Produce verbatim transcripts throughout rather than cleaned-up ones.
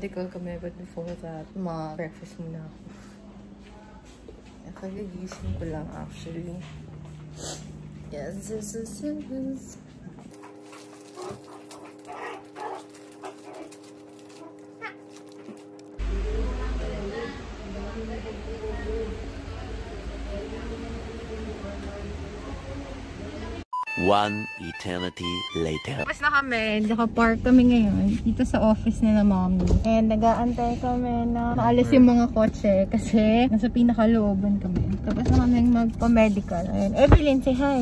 nagpa-medical kami, but before that, ma-breakfast muna ako. Nakagigising ko lang actually. Yes, yes, yes, yes. One eternity later. Tapos na kami, naka-park kami ngayon dito sa office nila mommy. And nag-aantay kami na maalis yung mga kotse kasi nasa pinakalooban kami. Tapos na kami magpa-medical. Ayan. Evelyn, say hi!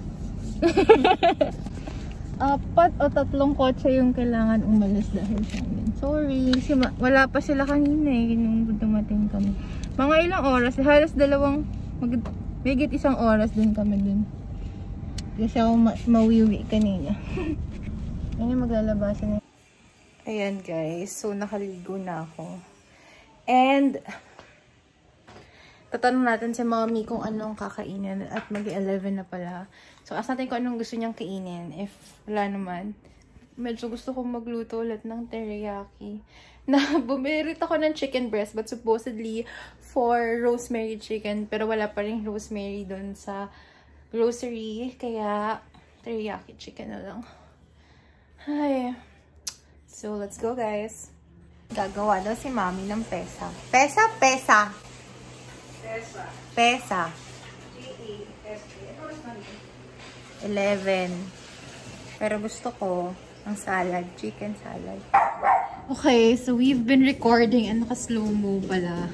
Apat o tatlong kotse yung kailangan umalis dahil sa amin. Sorry, kasi wala pa sila kanina eh, nung dumating kami. Mga ilang oras, halos dalawang, mag higit isang oras din kami dun. Kasi ako ma mawiwi kanina. Ngayon maglalabasan na. Ayan guys, so nakaligo na ako. And tatanong natin si mommy kung anong kakainin at mag-eleven na pala. So ask natin kung anong gusto niyang kainin. If wala naman, medyo gusto kong magluto ulit ng teriyaki. Na bumirit ako ng chicken breast but supposedly for rosemary chicken. Pero wala pa rin rosemary dun sa grocery, kaya teriyaki chicken na lang. Ay. So, let's go guys. Gagawa daw si mommy ng pesa. Pesa? Pesa? Pesa. Pesa. eleven. Pero gusto ko ang salad. Chicken salad. Okay, so we've been recording and naka-slow-mo pala.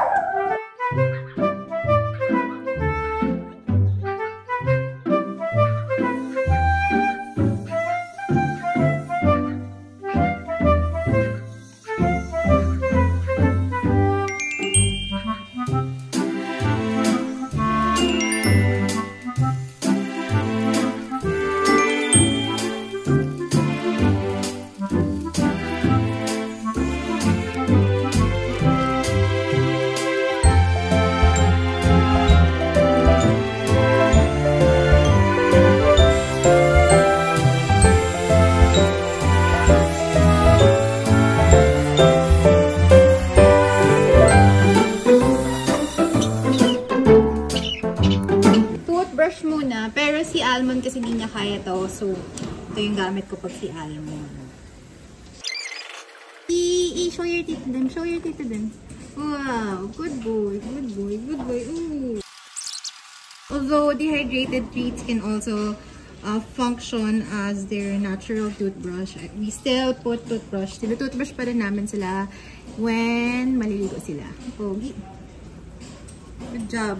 Pero si Almond kasi hindi niya kaya to. So, ito yung gamit ko pag si Almond. I-show your teeth din. Show your teeth din. Wow! Good boy. Good boy. Good boy. Ooh. Although dehydrated treats can also uh, function as their natural toothbrush, we still put toothbrush. Sila toothbrush pa rin namin sila when maliligo sila. Pogi. Good job.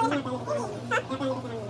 Kaya talaga kami.